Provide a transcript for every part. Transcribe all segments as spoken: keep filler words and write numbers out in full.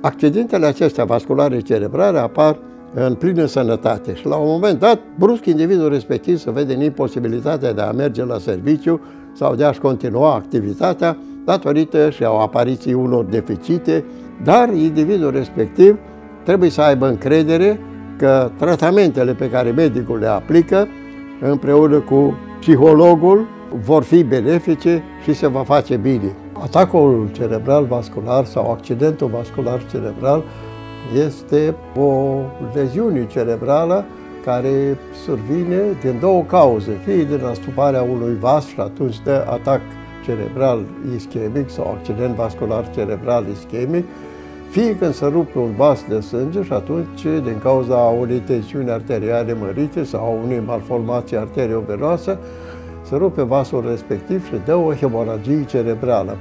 Accidentele acestea vasculare cerebrale apar în plină sănătate și la un moment dat, brusc, individul respectiv se vede în imposibilitatea de a merge la serviciu sau de a-și continua activitatea datorită și a apariției unor deficite, dar individul respectiv trebuie să aibă încredere că tratamentele pe care medicul le aplică împreună cu psihologul vor fi benefice și se va face bine. Atacul cerebral vascular sau accidentul vascular cerebral este o leziune cerebrală care survine din două cauze, fie din astuparea unui vas și atunci dă atac cerebral ischemic sau accident vascular cerebral ischemic, fie când se rupe un vas de sânge și atunci, din cauza unei tensiuni arteriale mărite sau unei malformații arteriovenoase, se rupe vasul respectiv și dă o hemoragie cerebrală.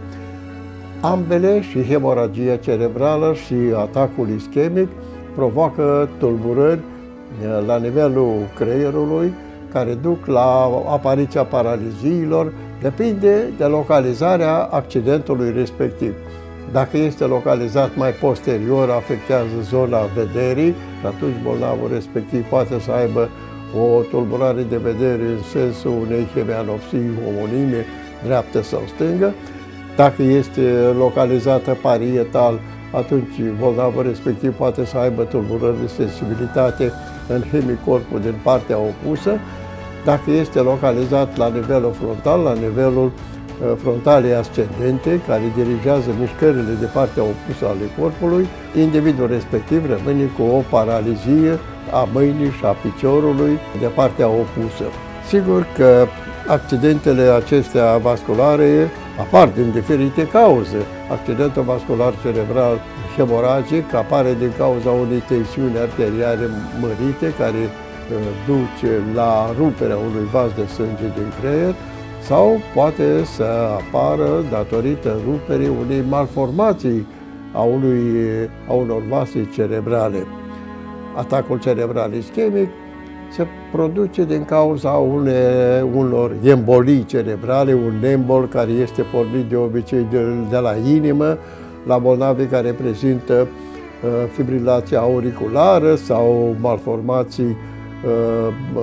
Ambele, și hemoragia cerebrală și atacul ischemic, provoacă tulburări la nivelul creierului, care duc la apariția paraliziilor, depinde de localizarea accidentului respectiv. Dacă este localizat mai posterior, afectează zona vederii și atunci bolnavul respectiv poate să aibă o tulburare de vedere în sensul unei hemianopsii homonime, dreaptă sau stângă. Dacă este localizată parietal, atunci bolnavul respectiv poate să aibă tulburări de sensibilitate în hemicorpul din partea opusă. Dacă este localizat la nivelul frontal, la nivelul frontalei ascendente, care dirigează mișcările de partea opusă ale corpului, individul respectiv rămâne cu o paralizie a mâinii și a piciorului de partea opusă. Sigur că accidentele acestea vasculare apar din diferite cauze. Accidentul vascular cerebral hemoragic apare din cauza unei tensiuni arteriale mărite care duce la ruperea unui vas de sânge din creier, sau poate să apară datorită ruperii unei malformații a, unui, a unor vase cerebrale. Atacul cerebral ischemic se produce din cauza une, unor embolii cerebrale, un embol care este pornit de obicei de, de la inimă, la bolnavi care prezintă uh, fibrilație auriculară sau malformații uh, uh,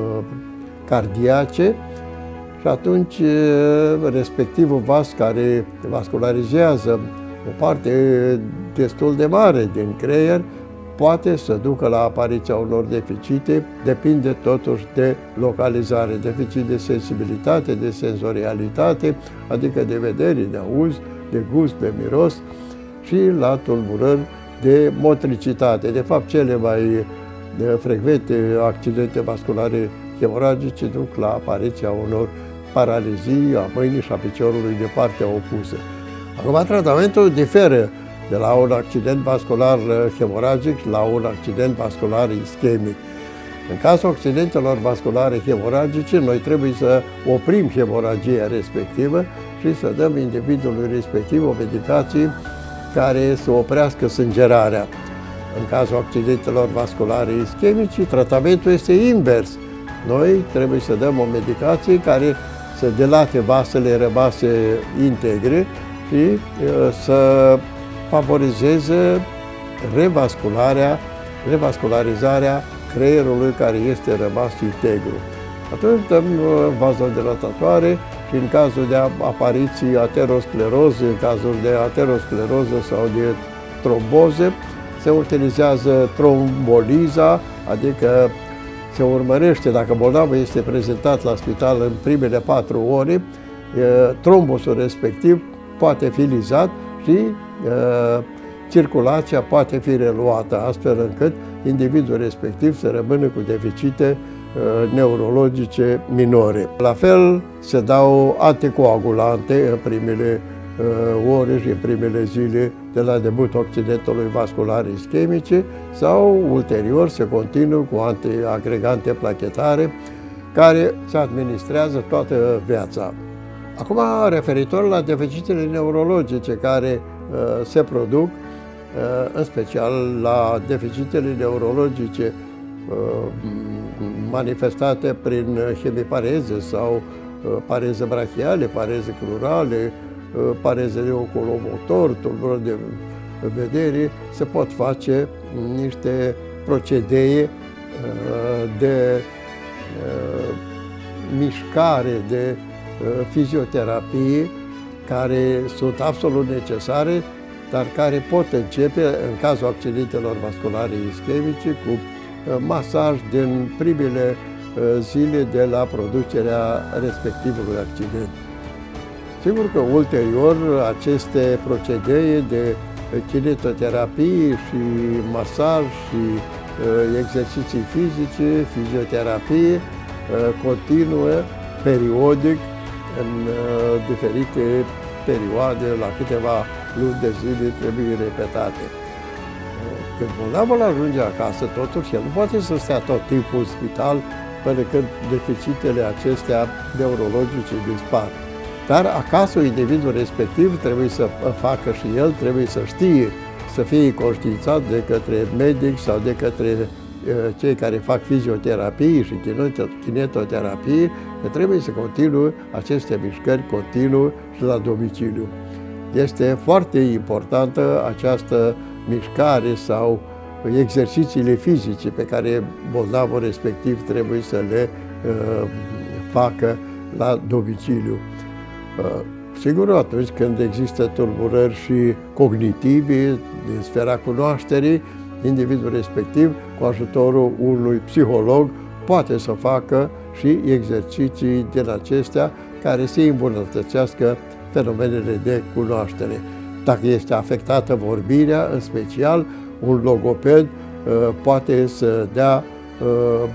cardiace. Și atunci respectivul vas care vascularizează o parte destul de mare din creier poate să ducă la apariția unor deficite, depinde totuși de localizare, deficit de sensibilitate, de senzorialitate, adică de vedere, de auz, de gust, de miros și la tulburări de motricitate. De fapt, cele mai frecvente accidente vasculare hemoragice duc la apariția unor paralizii a mâinii și a piciorului de partea opusă. Acum, tratamentul diferă de la un accident vascular hemoragic la un accident vascular ischemic. În cazul accidentelor vasculare hemoragice, noi trebuie să oprim hemoragia respectivă și să dăm individului respectiv o medicație care să oprească sângerarea. În cazul accidentelor vasculare ischemice, tratamentul este invers. Noi trebuie să dăm o medicație care să dilate vasele rămase integre și să favorizeze revascularea, revascularizarea creierului care este rămas integru. Atunci dăm vazodilatatoare și în cazul de apariții ateroscleroze, în cazul de ateroscleroză sau de tromboze, se utilizează tromboliza, adică se urmărește, dacă bolnavul este prezentat la spital în primele patru ore, trombosul respectiv poate fi lizat și circulația poate fi reluată, astfel încât individul respectiv să rămână cu deficite neurologice minore. La fel, se dau anticoagulante în primele ore și în primele zile de la debutul accidentului vascular ischemice sau ulterior se continuă cu antiagregante plachetare care se administrează toată viața. Acum, referitor la deficitele neurologice care uh, se produc, uh, în special la deficitele neurologice uh, manifestate prin hemipareze sau uh, pareze brachiale, pareze crurale, pareze de oculomotor, tulburări de vederii se pot face niște procedee de mișcare, de fizioterapie, care sunt absolut necesare, dar care pot începe, în cazul accidentelor vasculare ischemice, cu masaj din primele zile de la producerea respectivului accident. Sigur că ulterior aceste procedee de kinetoterapie și masaj și exerciții fizice, fizioterapie, continuă periodic în diferite perioade, la câteva luni de zile trebuie repetate. Când bolnavul ajunge acasă, totuși, el nu poate să stea tot timpul în spital până când deficitele acestea neurologice dispar. Dar acasă, individul respectiv trebuie să facă și el, trebuie să știe, să fie conștiințat de către medic sau de către cei care fac fizioterapie și kinetoterapie, că trebuie să continue aceste mișcări continuu și la domiciliu. Este foarte importantă această mișcare sau exercițiile fizice pe care bolnavul respectiv trebuie să le uh, facă la domiciliu. Uh, sigur, atunci când există tulburări și cognitive din sfera cunoașterii, individul respectiv, cu ajutorul unui psiholog, poate să facă și exerciții din acestea care să îmbunătățească fenomenele de cunoaștere. Dacă este afectată vorbirea, în special, un logoped uh, poate să dea uh,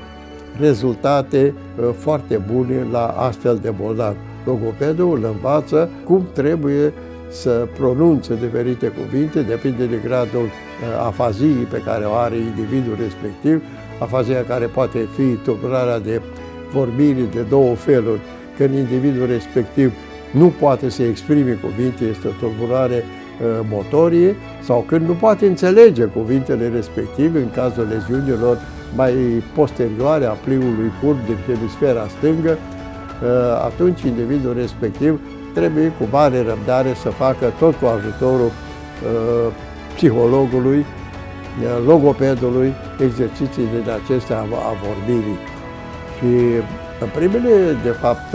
rezultate uh, foarte bune la astfel de bolnavi. Logopedul îl învață cum trebuie să pronunțe diferite cuvinte, depinde de gradul uh, afaziei pe care o are individul respectiv, afazia care poate fi tulburarea de vorbire de două feluri. Când individul respectiv nu poate să exprime cuvinte, este o tulburare uh, motorie, sau când nu poate înțelege cuvintele respective, în cazul leziunilor mai posterioare a pliului curb din hemisfera stângă, uh, atunci individul respectiv trebuie cu mare răbdare să facă tot cu ajutorul uh, psihologului, uh, logopedului, exerciții din acestea a, a vorbirii. Și în primele, de fapt,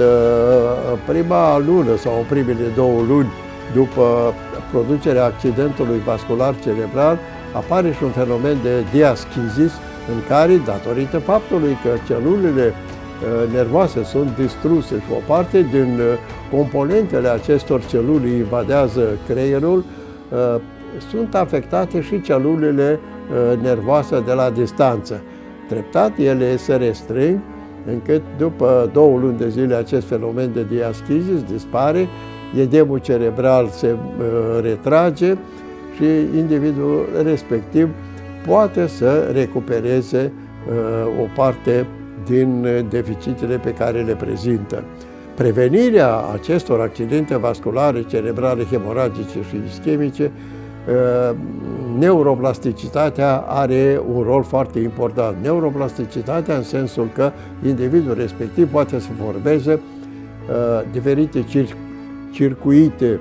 în prima lună sau în primele două luni după producerea accidentului vascular cerebral, apare și un fenomen de diaschizis, în care, datorită faptului că celulele nervoase sunt distruse și o parte din componentele acestor celule invadează creierul, sunt afectate și celulele nervoase de la distanță. Treptat ele se restrâng, încât după două luni de zile acest fenomen de diaschizis dispare, edemul cerebral se uh, retrage și individul respectiv poate să recupereze uh, o parte din deficitele pe care le prezintă. Prevenirea acestor accidente vasculare, cerebrale, hemoragice și ischemice, neuroplasticitatea are un rol foarte important. Neuroplasticitatea în sensul că individul respectiv poate să formeze diferite circuite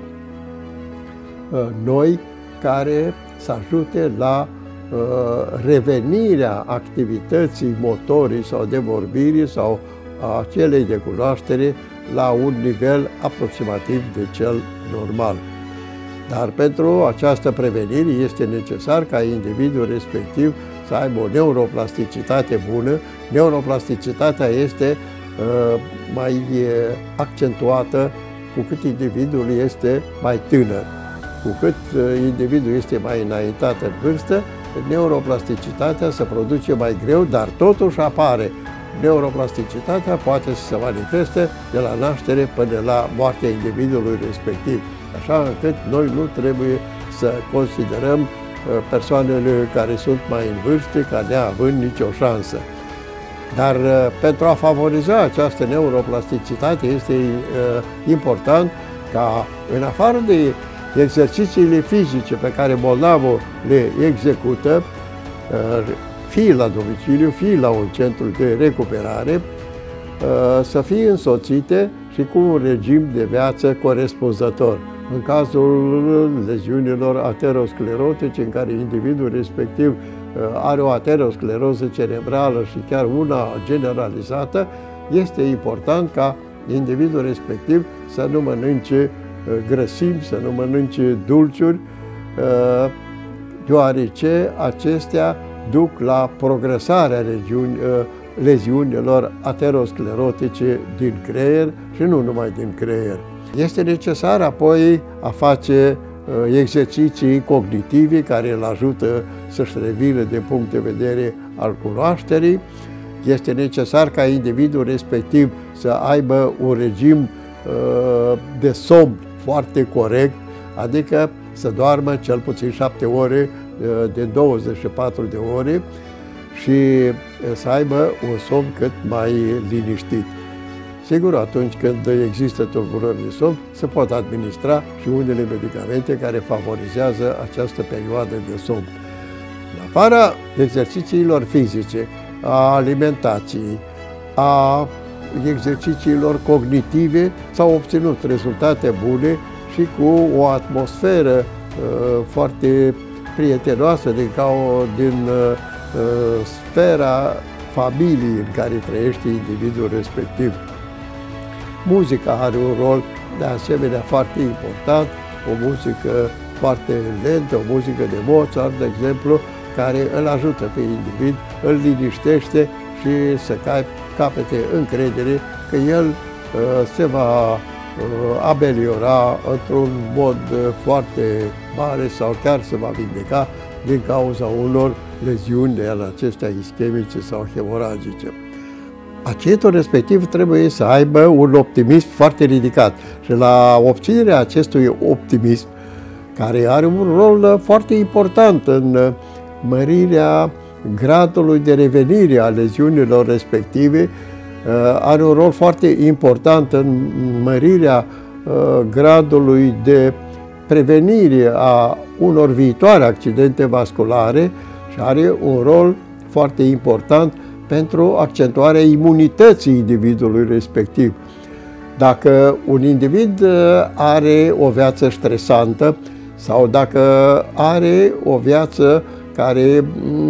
noi care să ajute la revenirea activității motorii sau de vorbire sau a celei de cunoaștere la un nivel aproximativ de cel normal. Dar pentru această prevenire este necesar ca individul respectiv să aibă o neuroplasticitate bună. Neuroplasticitatea este uh, mai accentuată cu cât individul este mai tânăr. Cu cât uh, individul este mai înaintat în vârstă, neuroplasticitatea se produce mai greu, dar totuși apare. Neuroplasticitatea poate să se manifeste de la naștere până la moartea individului respectiv. Așa încât noi nu trebuie să considerăm persoanele care sunt mai în vârstă ca neavând nicio șansă. Dar pentru a favoriza această neuroplasticitate este important ca, în afară de exercițiile fizice pe care bolnavul le execută, fie la domiciliu, fie la un centru de recuperare, să fie însoțite și cu un regim de viață corespunzător. În cazul leziunilor aterosclerotice, în care individul respectiv are o ateroscleroză cerebrală și chiar una generalizată, este important ca individul respectiv să nu mănânce grăsimi, să nu mănânce dulciuri, deoarece acestea duc la progresarea regiuni, leziunilor aterosclerotice din creier și nu numai din creier. Este necesar apoi a face exerciții cognitive care îl ajută să-și revină din punct de vedere al cunoașterii. Este necesar ca individul respectiv să aibă un regim de somn foarte corect, adică să doarmă cel puțin șapte ore de douăzeci și patru de ore și să aibă un somn cât mai liniștit. Sigur, atunci când există tulburări de somn, se pot administra și unele medicamente care favorizează această perioadă de somn. În afara exercițiilor fizice, a alimentației, a exercițiilor cognitive, s-au obținut rezultate bune și cu o atmosferă uh, foarte prietenoasă din, ca o, din uh, sfera familiei în care trăiește individul respectiv. Muzica are un rol de asemenea foarte important, o muzică foarte lentă, o muzică de Mozart, de exemplu, care îl ajută pe individ, îl liniștește și să capete încredere că el uh, se va uh, ameliora într-un mod foarte mare sau chiar se va vindeca din cauza unor leziuni de acestea ischemice sau hemoragice. Pacientul respectiv trebuie să aibă un optimism foarte ridicat și la obținerea acestui optimism, care are un rol foarte important în mărirea gradului de revenire a leziunilor respective, are un rol foarte important în mărirea gradului de prevenire a unor viitoare accidente vasculare și are un rol foarte important pentru accentuarea imunității individului respectiv. Dacă un individ are o viață stresantă sau dacă are o viață care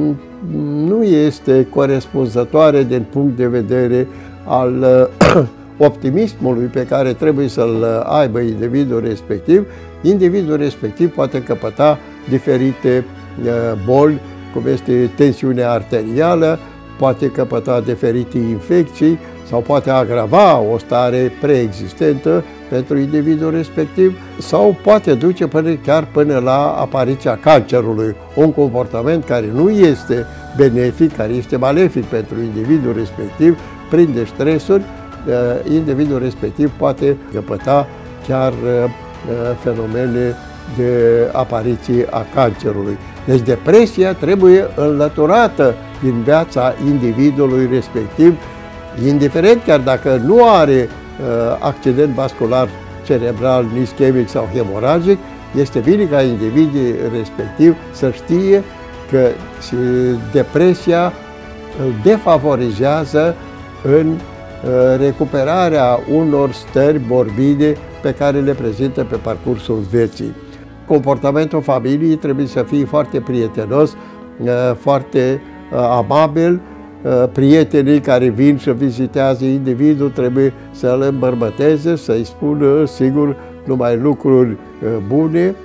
nu este corespunzătoare din punct de vedere al optimismului pe care trebuie să-l aibă individul respectiv, individul respectiv poate căpăta diferite boli, cum este tensiunea arterială, poate căpăta diferite infecții sau poate agrava o stare preexistentă pentru individul respectiv sau poate duce până, chiar până la apariția cancerului, un comportament care nu este benefic, care este malefic pentru individul respectiv. Prin stresuri, individul respectiv poate căpăta chiar fenomene de apariție a cancerului. Deci depresia trebuie înlăturată din viața individului respectiv, indiferent chiar dacă nu are uh, accident vascular cerebral, ischemic sau hemoragic, este bine ca individul respectiv să știe că depresia îl defavorizează în uh, recuperarea unor stări morbide pe care le prezintă pe parcursul vieții. Comportamentul familiei trebuie să fie foarte prietenos, foarte amabil. Prietenii care vin și vizitează individul trebuie să îl îmbărbăteze, să-i spună, sigur, numai lucruri bune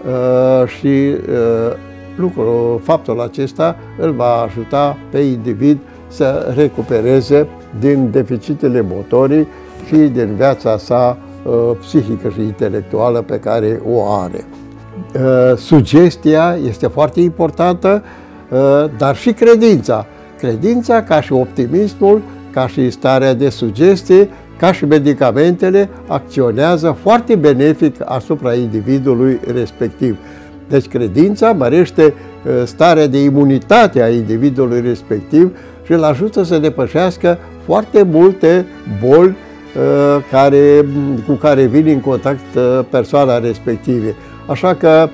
și lucrul, faptul acesta îl va ajuta pe individ să recupereze din deficitele motorii și din viața sa psihică și intelectuală pe care o are. Sugestia este foarte importantă, dar și credința. Credința, ca și optimismul, ca și starea de sugestie, ca și medicamentele, acționează foarte benefic asupra individului respectiv. Deci credința mărește starea de imunitate a individului respectiv și îl ajută să depășească foarte multe boli care, cu care vine în contact persoana respective. Așa că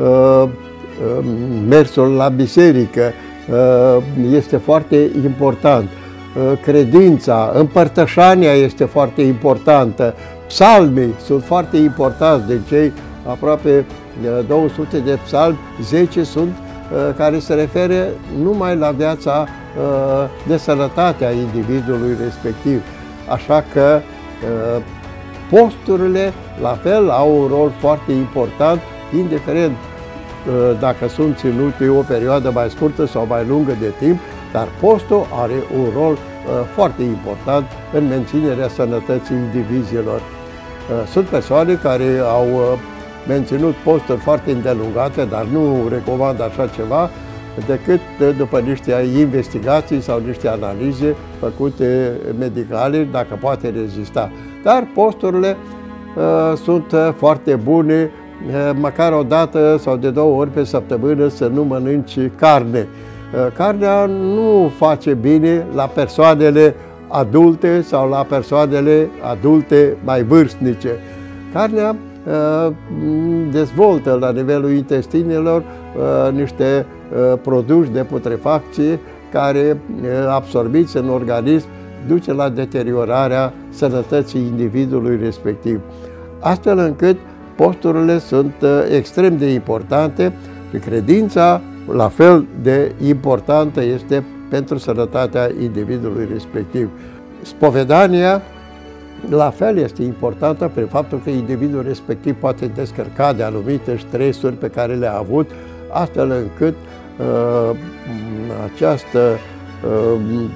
mersul la biserică este foarte important, credința, împărtășania este foarte importantă, Psalmii sunt foarte importanți, din cei aproape două sute de psalmi, zece sunt care se referă numai la viața de sănătate a individului respectiv. Așa că posturile, la fel, au un rol foarte important, indiferent dacă sunt ținute o perioadă mai scurtă sau mai lungă de timp, dar postul are un rol foarte important în menținerea sănătății indivizilor. Sunt persoane care au menținut posturi foarte îndelungate, dar nu recomand așa ceva, decât după niște investigații sau niște analize făcute medicale, dacă poate rezista. Dar posturile uh, sunt foarte bune, uh, măcar o dată sau de două ori pe săptămână să nu mănânci carne. Uh, carnea nu face bine la persoanele adulte sau la persoanele adulte mai vârstnice. Carnea uh, dezvoltă la nivelul intestinelor uh, niște uh, produși de putrefacție care, uh, absorbiți în organism, duce la deteriorarea sănătății individului respectiv. Astfel încât posturile sunt uh, extrem de importante și credința la fel de importantă este pentru sănătatea individului respectiv. Spovedania la fel este importantă prin faptul că individul respectiv poate descărca de anumite stresuri pe care le-a avut, astfel încât uh, această uh,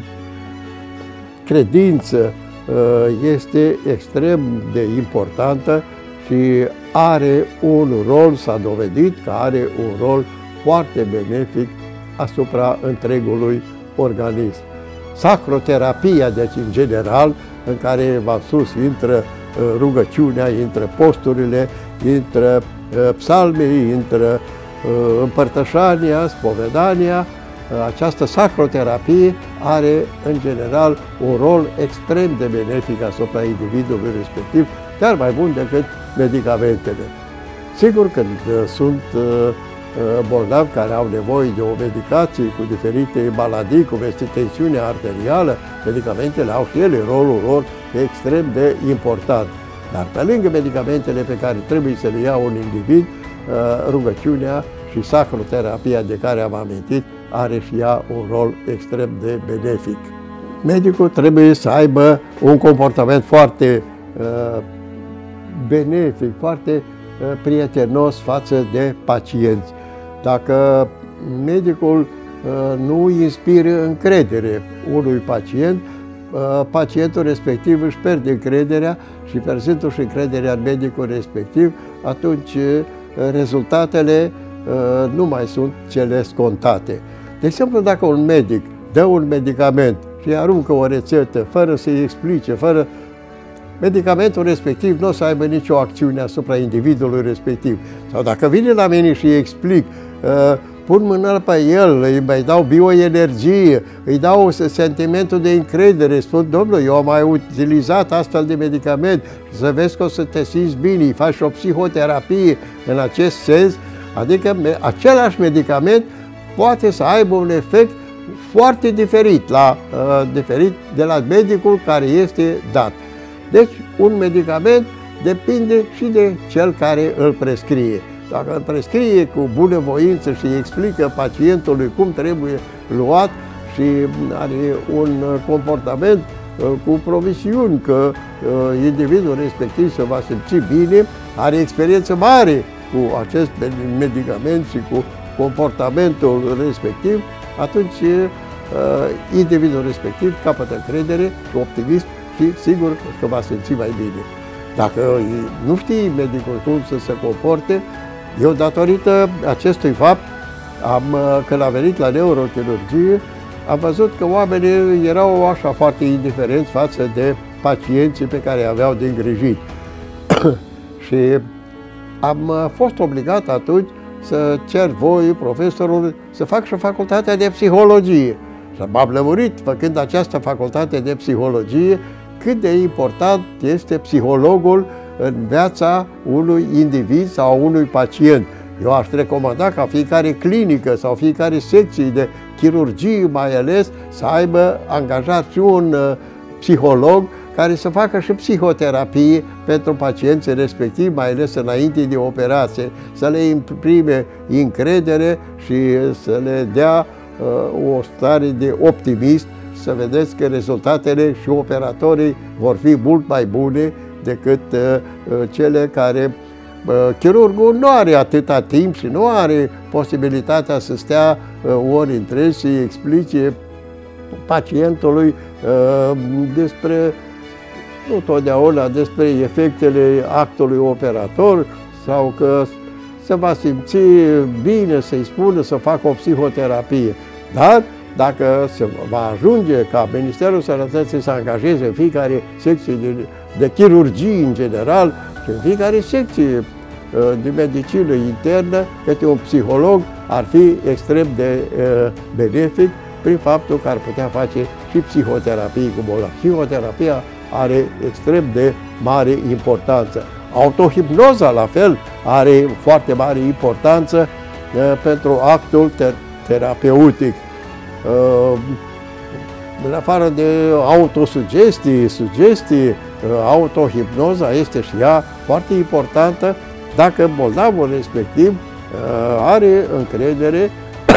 credință uh, este extrem de importantă și are un rol, s-a dovedit că are un rol foarte benefic asupra întregului organism. Sacroterapia, deci în general, în care v-am spus, intră rugăciunea, intră posturile, intră psalmii, intră împărtășania, spovedania. Această sacroterapie are, în general, un rol extrem de benefic asupra individului respectiv, chiar mai bun decât medicamentele. Sigur, când sunt bolnavi care au nevoie de o medicație cu diferite maladii, cum este tensiunea arterială, medicamentele au și ele rolul lor extrem de important. Dar pe lângă medicamentele pe care trebuie să le ia un individ, rugăciunea și sacroterapia de care am amintit are și ea un rol extrem de benefic. Medicul trebuie să aibă un comportament foarte uh, benefic, foarte uh, prietenos față de pacienți. Dacă medicul uh, nu inspiră încredere unui pacient, uh, pacientul respectiv își pierde încrederea și pierzându-și încrederea în medicul respectiv, atunci uh, rezultatele uh, nu mai sunt cele scontate. De exemplu, dacă un medic dă un medicament și aruncă o rețetă fără să-i explice, fără medicamentul respectiv nu o să aibă nicio acțiune asupra individului respectiv. Sau dacă vine la mine și îi explic, uh, pun mâna pe el, îi mai dau bioenergie, îi dau sentimentul de încredere, spun, domnule, eu am mai utilizat astfel de medicament și să vezi că o să te simți bine, îi faci o psihoterapie în acest sens, adică același medicament poate să aibă un efect foarte diferit, la, uh, diferit de la medicul care este dat. Deci, un medicament depinde și de cel care îl prescrie. Dacă îl prescrie cu bunăvoință și explică pacientului cum trebuie luat și are un comportament uh, cu promisiuni că uh, individul respectiv se va simți bine, are experiență mare cu acest medicament și cu comportamentul respectiv, atunci uh, individul respectiv capătă încredere și optimism și sigur că va simți mai bine. Dacă nu știi medicul cum să se comporte, eu datorită acestui fapt, am, când am venit la neurochirurgie, am văzut că oamenii erau așa foarte indiferenți față de pacienții pe care aveau de îngrijit. Și am fost obligat atunci să cer voie profesorul să fac și facultatea de psihologie. Și m-am lămurit, făcând această facultate de psihologie, cât de important este psihologul în viața unui individ sau unui pacient. Eu aș recomanda ca fiecare clinică sau fiecare secție de chirurgie mai ales să aibă angajat și un uh, psiholog care să facă și psihoterapie pentru pacienții respectivi, mai ales înainte de operație, să le imprime încredere și să le dea uh, o stare de optimism, să vedeți că rezultatele și operatorii vor fi mult mai bune decât uh, cele care uh, chirurgul nu are atâta timp și nu are posibilitatea să stea uh, ori întregi și explice pacientului uh, despre, nu totdeauna, despre efectele actului operator sau că se va simți bine să-i spună să facă o psihoterapie. Dar dacă se va ajunge ca Ministerul Sănătății să angajeze în fiecare secție de, de chirurgie în general și în fiecare secție de medicină internă, câte un psiholog, ar fi extrem de uh, benefic prin faptul că ar putea face și psihoterapie cu bolnavi. Psihoterapia are extrem de mare importanță. Autohipnoza, la fel, are foarte mare importanță uh, pentru actul ter terapeutic. Uh, în afară de autosugestii, sugestii, uh, autohipnoza este și ea foarte importantă dacă bolnavul respectiv uh, are încredere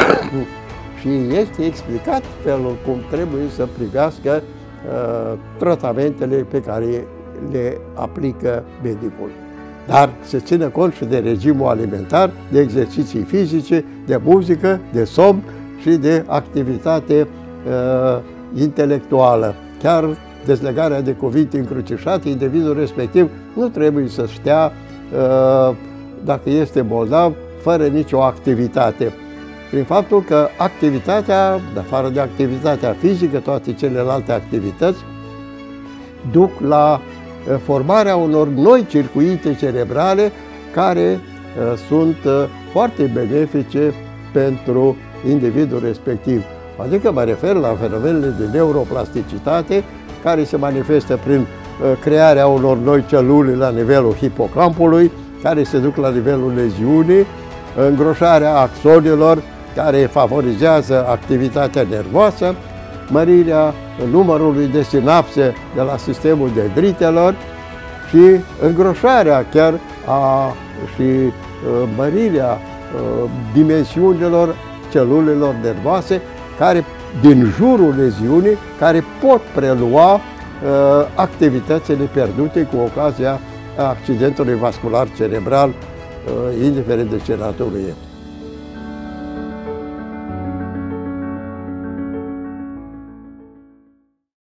și este explicat felul cum trebuie să privească uh, tratamentele pe care le aplică medicul. Dar se ține cont și de regimul alimentar, de exerciții fizice, de muzică, de somn și de activitate uh, intelectuală. Chiar dezlegarea de cuvinte încrucișate, individul respectiv nu trebuie să stea, uh, dacă este bolnav, fără nicio activitate. Prin faptul că activitatea, de afară de activitatea fizică, toate celelalte activități, duc la formarea unor noi circuite cerebrale care uh, sunt uh, foarte benefice pentru individul respectiv. Adică mă refer la fenomenele de neuroplasticitate care se manifestă prin uh, crearea unor noi celule la nivelul hipocampului, care se duc la nivelul leziunii, îngroșarea axonilor, care favorizează activitatea nervoasă, mărirea numărului de sinapse de la sistemul dendritelor și îngroșarea chiar a, și uh, mărirea uh, dimensiunilor celulelor nervoase care din jurul leziunii, care pot prelua uh, activitățile pierdute cu ocazia accidentului vascular cerebral, uh, indiferent de ce natură e.